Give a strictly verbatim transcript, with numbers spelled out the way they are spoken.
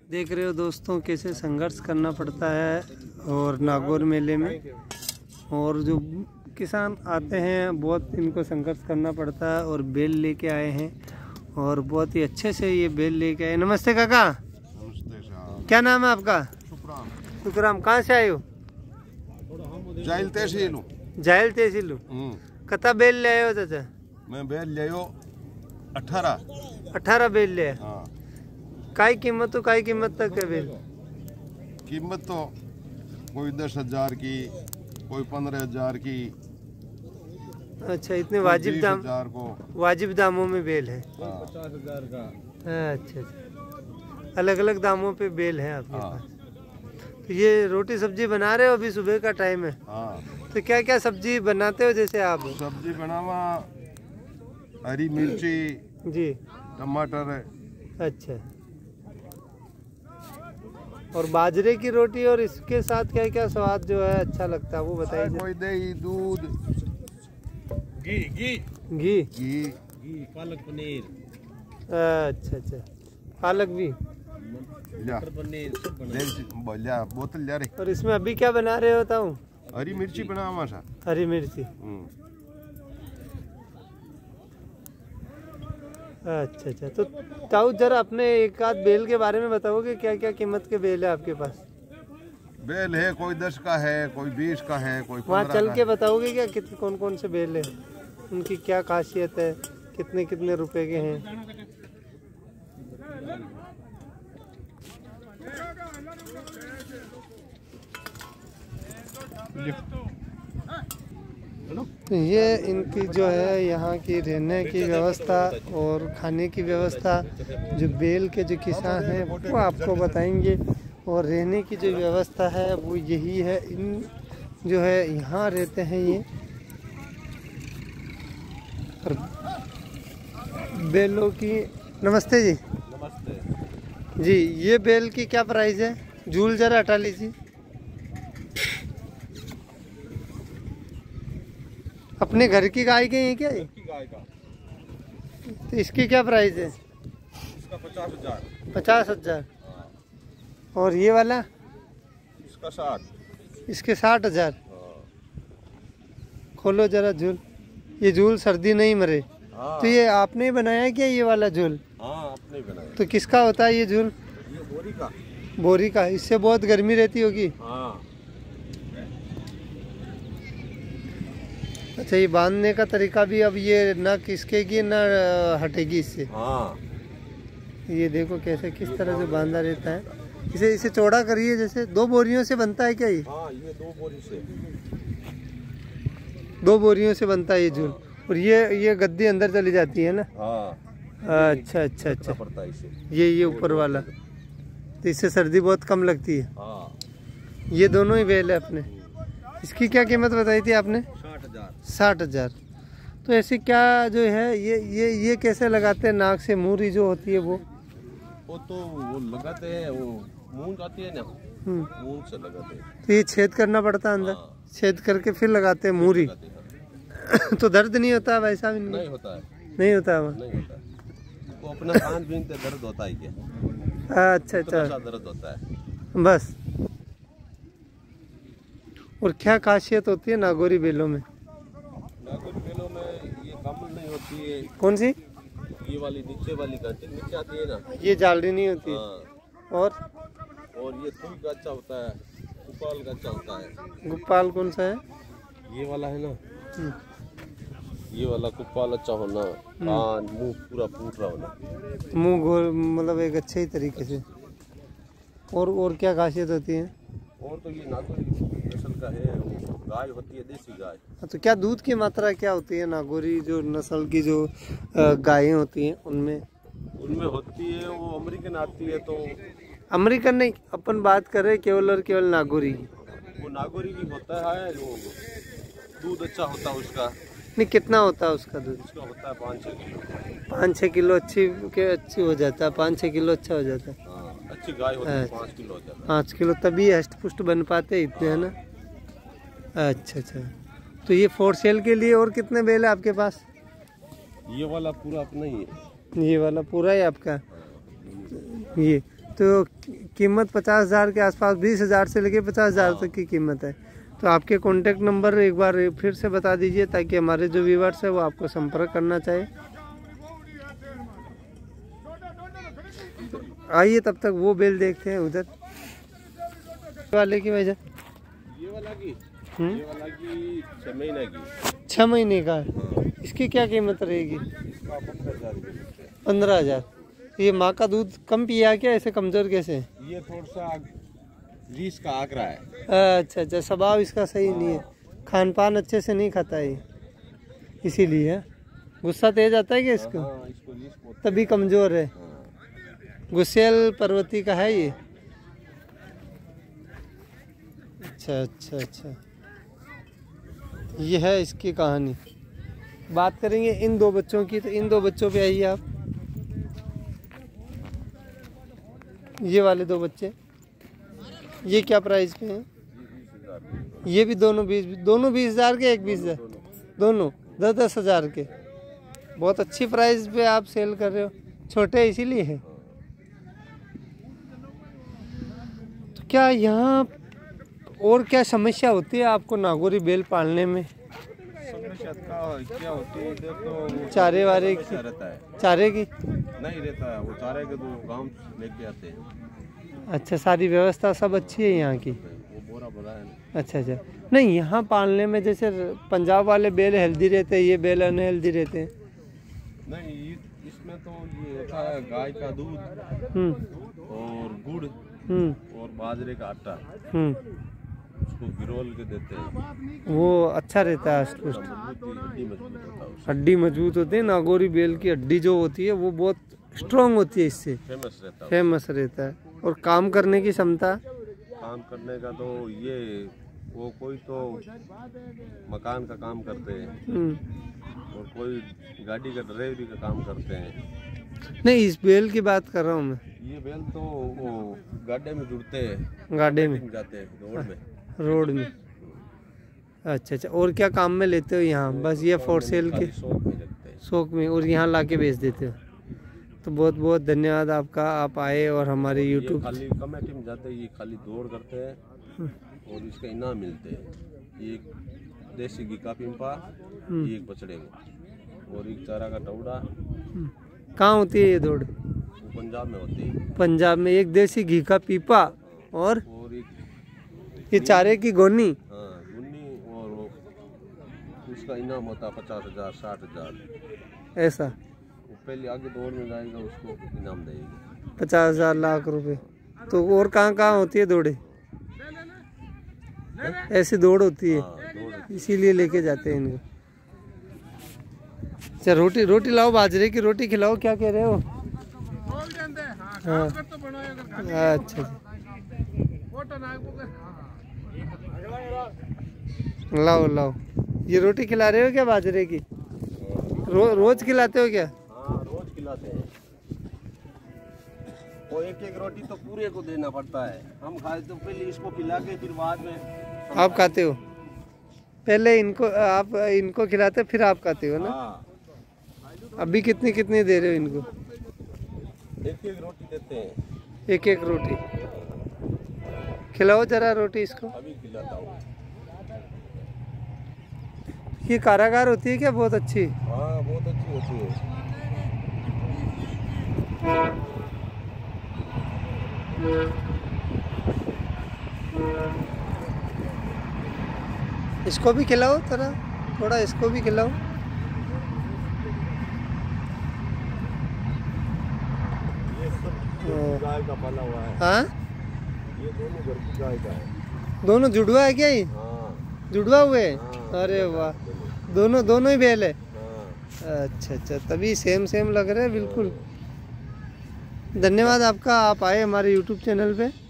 देख रहे हो दोस्तों कैसे संघर्ष करना पड़ता है और नागौर मेले में। और जो किसान आते हैं बहुत इनको संघर्ष करना पड़ता है और बेल लेके आए हैं और बहुत ही अच्छे से ये बेल लेके आए। नमस्ते काका। नमस्ते साहब। क्या नाम है आपका? सुखराम। सुखराम। कहाँ से आए हो? जाइल तहसील। जाइल तहसील। कता बेल ले आए हो चाचा? मैं बेल ले अठारह अठारह बेल ले। हाँ। काई कीमत तो काई कीमत तक है बेल? कीमत तो कोई दस हजार की, कोई पंद्रह हजार की। अच्छा, इतने वाजिब दाम को वाजिब दामों में बेल है। पचास हजार का। अच्छा अच्छा, अलग अलग दामों पे बेल है आपके हाँ। पास। तो ये रोटी सब्जी बना रहे हो? अभी सुबह का टाइम है। हाँ। तो क्या क्या सब्जी बनाते हो? जैसे आप सब्जी बनावा हरी मिर्ची जी, टमाटर। अच्छा। और बाजरे की रोटी और इसके साथ क्या क्या स्वाद जो है अच्छा लगता है वो बताइए। कोई दही, दूध, घी घी घी घी घी, पालक पनीर। अच्छा अच्छा, पालक भी। मटर पनीर सब बना बोतल जा रही। और इसमें अभी क्या बना रहे हो? बताऊं। हरी मिर्ची बनावा सा। हरी मिर्ची। अच्छा अच्छा, तो ताऊ जरा अपने एक आध बेल के बारे में बताओगे, क्या क्या कीमत के बेल है आपके पास? बेल है कोई दस का है, कोई बीस का है, कोई वहाँ चल के बताओगे क्या कितने कौन कौन से बेल है, उनकी क्या खासियत है, कितने कितने रुपए के हैं? तो ये इनकी जो है यहाँ की रहने की व्यवस्था और खाने की व्यवस्था जो बेल के जो किसान हैं वो आपको बताएंगे। और रहने की जो व्यवस्था है वो यही है। इन जो है यहाँ रहते हैं ये। और बेलों की नमस्ते जी। नमस्ते जी, ये बेल की क्या प्राइस है? झूल जरा हटा लीजिए। अपने घर की गाय के हैं क्या? की गाय का। तो इसकी क्या प्राइस है? इसका पचास हजार। पचास हजार। और ये वाला? इसका साठ। इसके साठ हजार। खोलो जरा झूल। ये झूल सर्दी नहीं मरे। हाँ। तो ये आपने ही बनाया क्या ये वाला झूल? हाँ, आपने बनाया। तो किसका होता है ये झूल? ये बोरी का। बोरी का। इससे बहुत गर्मी रहती होगी। हाँ। अच्छा, ये बांधने का तरीका भी अब ये ना खिसकेगी ना हटेगी इससे। हाँ। ये देखो कैसे किस तरह से बांधा रहता है। इसे इसे चौड़ा करिए। जैसे दो बोरियों से बनता है क्या ये? हाँ, ये दो बोरी से। दो बोरियों से बनता है ये झूल। और ये ये गद्दी अंदर चली जाती है ना? हाँ। अच्छा अच्छा अच्छा, पड़ता है इसे। ये ये ऊपर वाला। तो इससे सर्दी बहुत कम लगती है। हाँ। ये दोनों ही बेल है अपने। इसकी क्या कीमत बताई थी आपने? साठ हजार। साठ हजार। तो ऐसे क्या जो है ये ये ये कैसे लगाते हैं? नाक से मूरी जो होती है वो वो तो वो लगाते हैं, वो मूंग आती है ना, मूंग से लगाते हैं। तो ये छेद करना पड़ता है अंदर। हाँ। छेद करके फिर लगाते हैं मूरी। तो दर्द नहीं होता? वैसा भी नहीं, नहीं होता है। नहीं होता है? नहीं होता है। वो अपना खान पीन से दर्द होता है क्या? अच्छा अच्छा, दर्द होता है बस। और क्या खासियत होती है नागौरी बेलों में? नागौरी बेलों में ये कम नहीं होती है। कौन सी? ये वाली नीचे वाली कांटी नीचे आती है ना, ये जालरी नहीं होती है। हाँ। और और ये थूई का अच्छा होता है, गोपाल का अच्छा होता है। गोपाल कौन सा है? ये वाला है ना, ये वाला गोपाल अच्छा होना, कान मुंह पूरा फूट रहा होना, मुंह गोल, मतलब एक अच्छे ही तरीके से। और और क्या खासियत होती है? और तो ये नागौरी नस्ल का है, वो गाय होती है देसी गाय। तो क्या दूध की मात्रा क्या होती है नागौरी जो नस्ल की जो गायें होती हैं उनमें? उनमें होती है वो अमेरिकन आती है। तो अमेरिकन नहीं, अपन बात कर रहे केवल और केवल नागौरी की। वो नागौरी भी होता है, वो दूध अच्छा होता है उसका। नहीं, कितना होता है उसका दूध? उसका होता है पाँच छः किलो। पाँच छः किलो अच्छी के अच्छी हो जाता है। पाँच छः किलो अच्छा हो जाता है। हाँ, अच्छी गाय होती है पाँच किलो हो जाता है। पाँच किलो तभी हष्ट पुष्ट बन पाते इतने, है ना? अच्छा अच्छा, तो ये फोर सेल के लिए और कितने बेल है आपके पास? ये वाला पूरा अपना ही है। ये वाला पूरा है आपका? ये तो कीमत पचास हज़ार के आसपास, बीस हज़ार से लेके पचास हज़ार तक की कीमत है। तो आपके कॉन्टैक्ट नंबर एक बार फिर से बता दीजिए ताकि हमारे जो व्यूअर्स है वो आपको संपर्क करना चाहे। तो आइए तब तक वो बेल देखते हैं उधर वाले की वजह। ये वाला की हम्म ये वाला की छह महीने की छः महीने का है। इसकी क्या कीमत रहेगी? इसका पंद्रह हजार रुपये। पंद्रह हज़ार। ये माँ का दूध कम पिया क्या, ऐसे कमज़ोर कैसे? ये थोड़ा सा रीस का आंकड़ा है। अच्छा अच्छा, स्वभाव इसका सही नहीं है, खान पान अच्छे से नहीं खाता है इसीलिए है। गुस्सा तेज आता है क्या इसको? हाँ, इसको रीस बहुत- तभी कमज़ोर है। हाँ। गुस्सेल पर्वती का है ये। अच्छा अच्छा अच्छा, ये है इसकी कहानी। बात करेंगे इन दो बच्चों की, तो इन दो बच्चों पे आइए आप। ये वाले दो बच्चे, ये क्या प्राइस पे हैं? ये भी दोनों बीस दोनों बीस हज़ार के, एक बीस हज़ार, दोनों दस दस हज़ार के। बहुत अच्छी प्राइस पे आप सेल कर रहे हो, छोटे इसीलिए है। तो क्या यहाँ और क्या समस्या होती है आपको नागौरी बैल पालने में? समस्या का क्या होती है इधर तो चारे वारे की? समस्या रहता है, चारे की नहीं रहता है वो चारे के तो गांव से लेके आते हैं। अच्छा, सारी व्यवस्था सब अच्छी है यहाँ की? वो बोरा बड़ा है ना। अच्छा अच्छा, नहीं यहाँ पालने में जैसे पंजाब वाले बैल हेल्दी रहते हैं, ये बैल अनहेल्दी रहते हैं? नहीं, ये- इसमें तो ये होता है गाय का दूध हम्म और गुड़ हम्म और बाजरे का आटा, हम्म उसको गिरोल के देते हैं। वो अच्छा रहता है, अस्पुष्ट, मजबूती हड्डी मजबूत होता है उससे, हड्डी मजबूत होती है। नागौरी बैल की हड्डी जो होती है वो बहुत स्ट्रांग होती है, इससे फेमस रहता है। फेमस रहता है। और काम करने की क्षमता? काम करने का तो ये वो कोई तो मकान का काम करते हैं हम्म और कोई गाड़ी का ड्राइवरी का काम करते हैं। नहीं, इस बैल की बात कर रहा हूँ मैं। ये बैल तो वो गाड़े में जुड़ते हैं, गाड़े में, जाते हैं रोड में। रोड में। अच्छा अच्छा, और क्या काम में लेते हो यहाँ? बस ये फॉर सेल के खाली शौक में रखते हैं। शौक में, और यहाँ ला के बेच देते हो? तो बहुत बहुत धन्यवाद आपका, आप आए और हमारे ये यूट्यूब। खाली कमेटी में जाते हैं, ये खाली दौड़ करते हैं और इसका इनाम मिलते हैं। एक देसी घी का पिंपा, ये एक बछड़े को, और एक चारा का टौड़ा। कहाँ होती है ये दौड़? वो पंजाब में होती है। पंजाब में। एक देसी घी का पीपा और और एक ये चारे की गोनी। हाँ गुन्नी, और वो उसका इनाम होता है पचास हजार साठ हजार। ऐसा वो पहले आगे दौड़ में जाएगा उसको इनाम देगी। पचास हजार लाख रुपए। तो और कहाँ कहाँ होती है दौड़े? ऐसी दौड़ होती है, हाँ दौड़। इसीलिए लेके जाते हैं इनको। अच्छा, रोटी रोटी लाओ, बाजरे की रोटी खिलाओ, क्या कह रहे हो? हाँ अच्छा जी, लाओ लाओ। ये रोटी खिला रहे हो क्या बाजरे की? रो, रोज खिलाते हो क्या? हाँ रोज खिलाते हैं। वो एक एक रोटी तो पूरे को देना पड़ता है। हम खाए तो पहले इसको खिला के फिर बाद में आप खाते हो? पहले इनको आप इनको खिलाते फिर आप खाते हो ना? हाँ अभी कितनी कितनी दे रहे हो इनको? एक एक रोटी देते हैं। एक एक रोटी खिलाओ जरा रोटी इसको। अभी खिलाता हूँ। ये कारागार होती है क्या बहुत अच्छी? हाँ बहुत अच्छी होती है। इसको भी खिलाओ थोड़ा, थोड़ा इसको भी खिलाओ। ये सब गाय का पाला हुआ है। हाँ, ये दोनों घर की गाय का है। दोनों जुड़वा है क्या ये? हाँ जुड़वा हुए? हाँ। अरे वाह, दोनों दोनों ही बैल है? हाँ। अच्छा अच्छा, तभी सेम सेम लग रहे हैं बिल्कुल। धन्यवाद आपका, आप आए हमारे यूट्यूब चैनल पे।